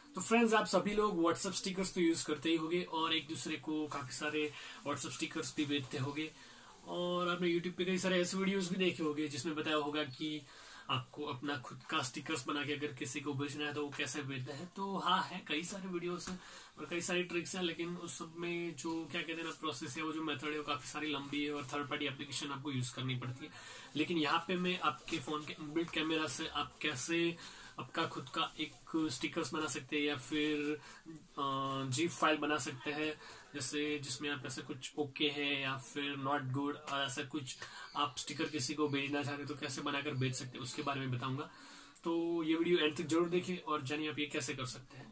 तो फ्रेंड्स, आप सभी लोग व्हाट्सएप स्टिकर्स तो यूज करते ही होंगे और एक दूसरे को काफी सारे व्हाट्सएप स्टिकर्स भी भेजते होंगे। और आपने यूट्यूब पे कई सारे ऐसे वीडियोस भी देखे होंगे जिसमें बताया होगा कि आपको अपना खुद का स्टिकर्स बना के अगर किसी को भेजना है तो वो कैसे भेजना है। तो हाँ, है कई सारे वीडियोस हैं और कई सारी ट्रिक्स हैं, लेकिन उस सब में जो क्या कहते हैं ना प्रोसेस है, वो जो मेथड है वो काफी सारी लंबी है और थर्ड पार्टी एप्लीकेशन आपको यूज करनी पड़ती है। लेकिन यहाँ पे मैं आपके फोन के इनबिल्ट कैमरा से आप कैसे आपका खुद का एक स्टिकर्स बना सकते हैं या फिर जीप फाइल बना सकते हैं, जैसे जिसमें आप ऐसा कुछ ओके है या फिर नॉट गुड और ऐसा कुछ आप स्टिकर किसी को भेजना चाहते हैं तो कैसे बनाकर भेज सकते हैं, उसके बारे में बताऊंगा। तो ये वीडियो एंड तक जरूर देखें और जानिए आप ये कैसे कर सकते हैं।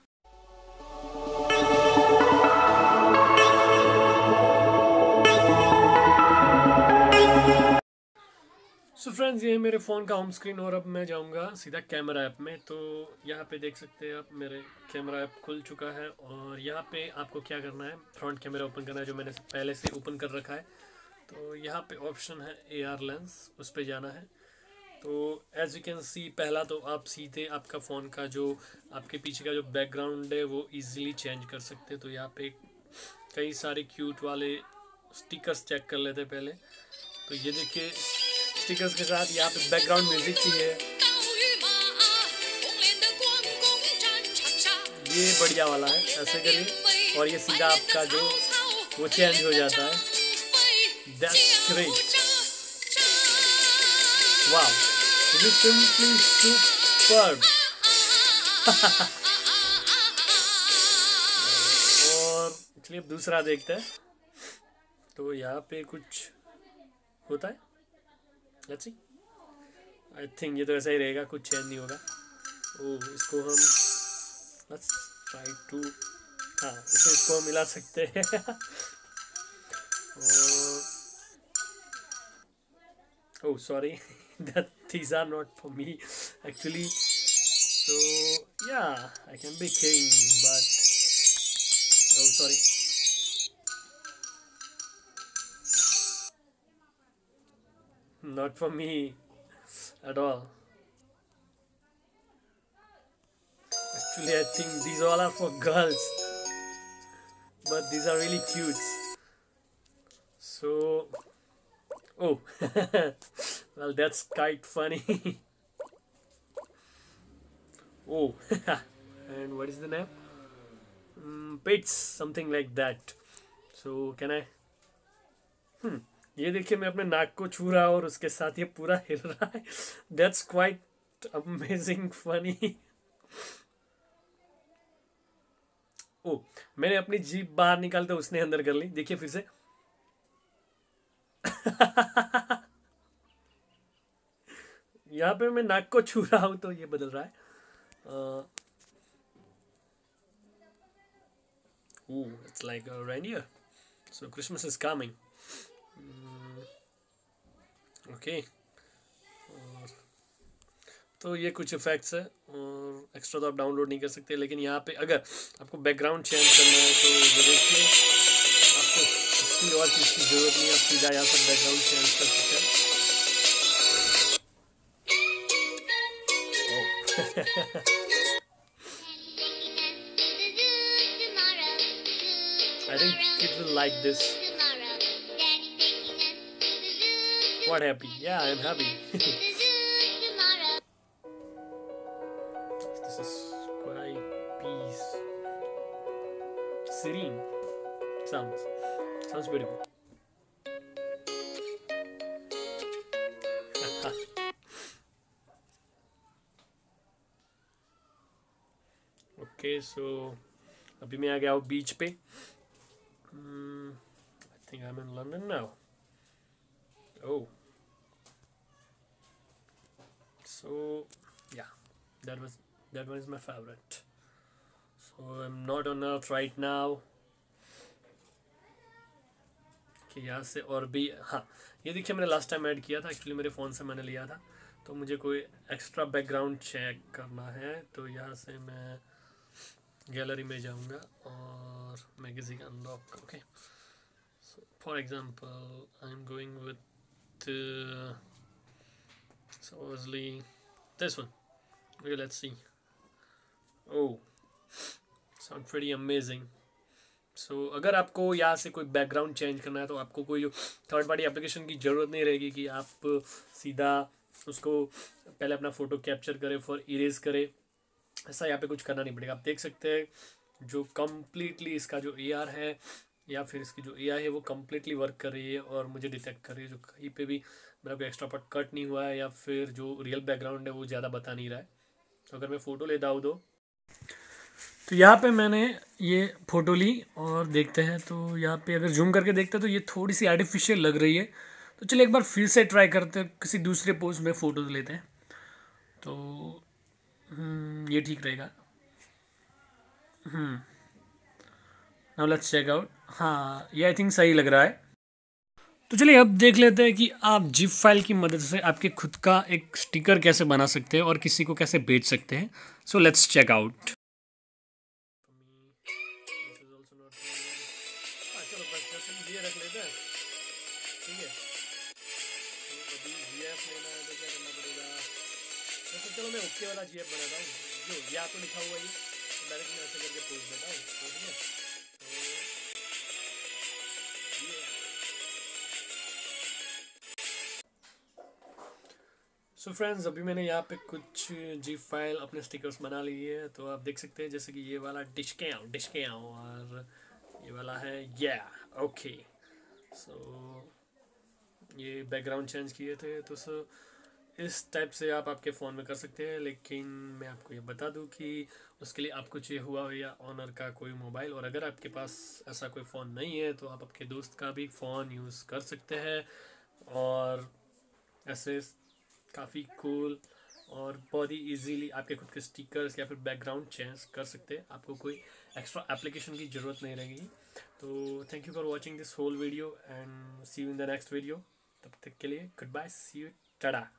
सो फ्रेंड्स, ये है मेरे फ़ोन का होम स्क्रीन और अब मैं जाऊंगा सीधा कैमरा ऐप में। तो यहाँ पे देख सकते हैं आप, मेरे कैमरा ऐप खुल चुका है और यहाँ पे आपको क्या करना है, फ्रंट कैमरा ओपन करना है जो मैंने पहले से ओपन कर रखा है। तो यहाँ पे ऑप्शन है AR लेंस, उस पर जाना है। तो एज यू कैन सी, पहला तो आप सीधे आपका फ़ोन का जो आपके पीछे का जो बैकग्राउंड है वो इजीली चेंज कर सकते हैं। तो यहाँ पे कई सारे क्यूट वाले स्टिकर्स चेक कर लेते हैं पहले। तो ये देखिए, स्टिकर्स के साथ यहाँ पे बैकग्राउंड म्यूजिक भी है, ये बढ़िया वाला है। ऐसे करिए और ये सीधा आपका जो वो चेंज हो जाता है। That's great, wow, this is simply superb. और चलिए अब दूसरा देखते हैं। तो यहाँ पे कुछ होता है, लेट्स सी। आई थिंक ये तो ऐसा ही रहेगा, कुछ चेंज नहीं होगा। ओह, इसको हम लेट्स ट्राई टू, हाँ इसको हम मिला सकते हैं। Oh sorry, that these are not for me actually, so yeah, I can be king but oh sorry, not for me at all. Actually, I think these all are for girls, but these are really cute. So, oh, well, that's quite funny. Oh, and what is the name? Pits, something like that. So, can I? ये देखिए, मैं अपने नाक को छू रहा हूँ और उसके साथ ये पूरा हिल रहा है। That's quite amazing funny. ओ, मैंने अपनी जीभ बाहर निकालते उसने अंदर कर ली, देखिए फिर से। यहाँ पे मैं नाक को छू रहा हूं तो ये बदल रहा है। It's like a reindeer. So Christmas is coming. Okay. तो ये कुछ इफेक्ट्स है और एक्स्ट्रा तो आप डाउनलोड नहीं कर सकते, लेकिन यहाँ पे अगर आपको बैकग्राउंड चेंज करना है तो ये देखिए, आपको किसी और चीज़ की जरूरत नहीं है, आप सीधा यहाँ पर बैकग्राउंड चेंज कर सकते हैं। I think kids will like this. What happy? Yeah, I am happy. This is quite peace, serene sounds beautiful. Okay, so अभी मैं आ गया हूँ बीच पे। I think I'm in London now. Oh, so yeah, that one is my favorite. So I'm not on Earth right now. कि यहाँ से और भी, हाँ ये देखिए, मैंने लास्ट टाइम ऐड किया था, एक्चुअली मेरे फ़ोन से मैंने लिया था। तो मुझे कोई एक्स्ट्रा बैकग्राउंड चेक करना है तो यहाँ से मैं गैलरी में जाऊँगा और मैं किसी का unlock, okay. So for example I am going with supposedly this one. Okay, let's see. Oh, pretty amazing. So अगर आपको यहाँ से कोई बैकग्राउंड चेंज करना है तो आपको कोई जो थर्ड पार्टी एप्लीकेशन की ज़रूरत नहीं रहेगी कि आप सीधा उसको पहले अपना फ़ोटो कैप्चर करें फॉर इरेज करे, ऐसा यहाँ पे कुछ करना नहीं पड़ेगा। आप देख सकते हैं जो कम्प्लीटली इसका जो AR है या फिर इसकी जो AI है वो कम्प्लीटली वर्क कर रही है और मुझे डिटेक्ट कर रही है, जो कहीं पे भी मेरा कोई एक्स्ट्रा पार्ट कट नहीं हुआ है या फिर जो रियल बैकग्राउंड है वो ज़्यादा बता नहीं रहा है। तो अगर मैं फ़ोटो लेता हूँ तो यहाँ पे मैंने ये फ़ोटो ली और देखते हैं, तो यहाँ पे अगर जूम करके देखते हैं तो ये थोड़ी सी आर्टिफिशियल लग रही है। तो चलिए एक बार फिर से ट्राई करते हैं, किसी दूसरे पोज में फ़ोटो लेते हैं। तो ये ठीक रहेगा। Now let's check out. हाँ, ये आई थिंक सही लग रहा है। तो चलिए अब देख लेते हैं कि आप जिप फाइल की मदद से आपके खुद का एक स्टिकर कैसे बना सकते हैं और किसी को कैसे बेच सकते हैं। So let's check out. चलो बस ये रख लेते हैं, ठीक है। तो अभी GF लेना है तो क्या करना पड़ेगा, वैसे चलो मैं ओके वाला GF बनाता हूँ, जो या तो लिखा हुआ ही डायरेक्ट मैं ऐसे करके पोस्ट देता हूँ, ठीक है। सो फ्रेंड्स, अभी मैंने यहाँ पे कुछ जिप फाइल अपने स्टिकर्स बना लिए है। तो आप देख सकते हैं जैसे कि ये वाला डिस्के आओ और ये वाला है ओके। सो ये बैकग्राउंड चेंज किए थे, तो सो इस टाइप से आप आपके फ़ोन में कर सकते हैं। लेकिन मैं आपको ये बता दूं कि उसके लिए आपको चाहिए हुआ या ऑनर का कोई मोबाइल, और अगर आपके पास ऐसा कोई फ़ोन नहीं है तो आप आपके दोस्त का भी फ़ोन यूज़ कर सकते हैं और ऐसे काफ़ी कूल और बहुत ही इजीली आपके खुद के स्टिकर्स या फिर बैकग्राउंड चेंज कर सकते हैं। आपको कोई एक्स्ट्रा एप्लीकेशन की ज़रूरत नहीं रहेगी। तो thank you for watching this whole video and see you in the next video. तब तक के लिए good bye, see you, Tata.